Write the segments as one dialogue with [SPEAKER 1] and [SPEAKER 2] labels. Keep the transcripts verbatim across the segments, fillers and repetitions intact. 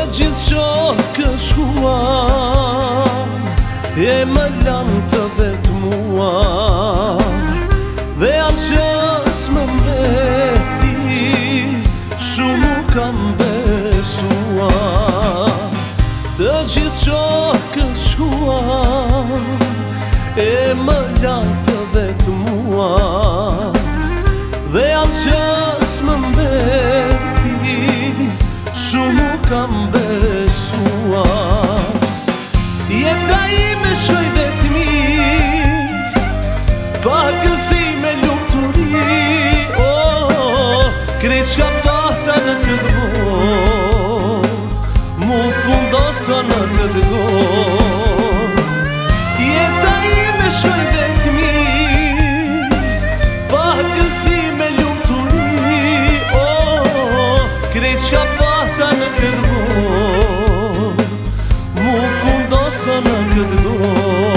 [SPEAKER 1] gjithë shokë shkuan, e më lanë të vetë mua, dhe asë më mbeti, shumë u kam besua. Të gjithë shokë shkuan, e më lanë të vetë mua, dhe asë më mbeti, shumë u kam besua. Jeta ime shkoj vetëmi, pa gëzime lumturi, oh, krejt shka pata në këtë botë, mu fundosa në këtë gotë. Jeta ime shkoj vetëmi, pa gëzime lumturi, oh, krejt shka pata në këtë botë, mu fundosa në këtë gotë.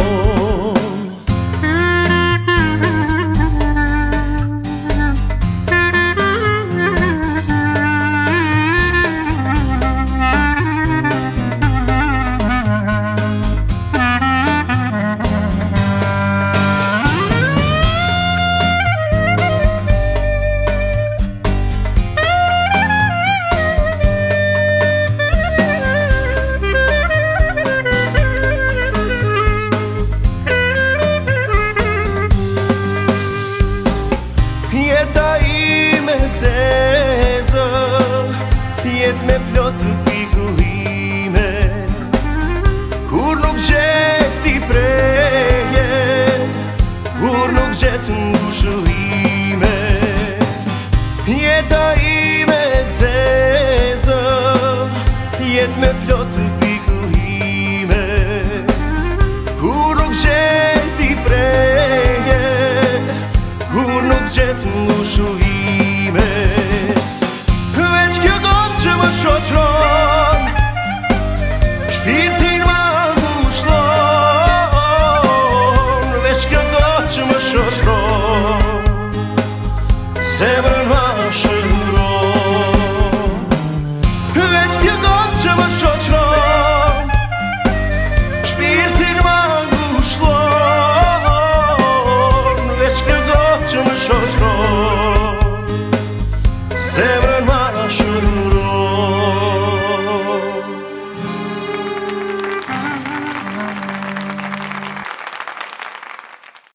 [SPEAKER 1] Jeta ime zezë, jet me plotë pikullime, kur nuk gjeti preje, kur nuk gjetë ngushëllime. Jeta ime zezë, jet me plotë pikullime,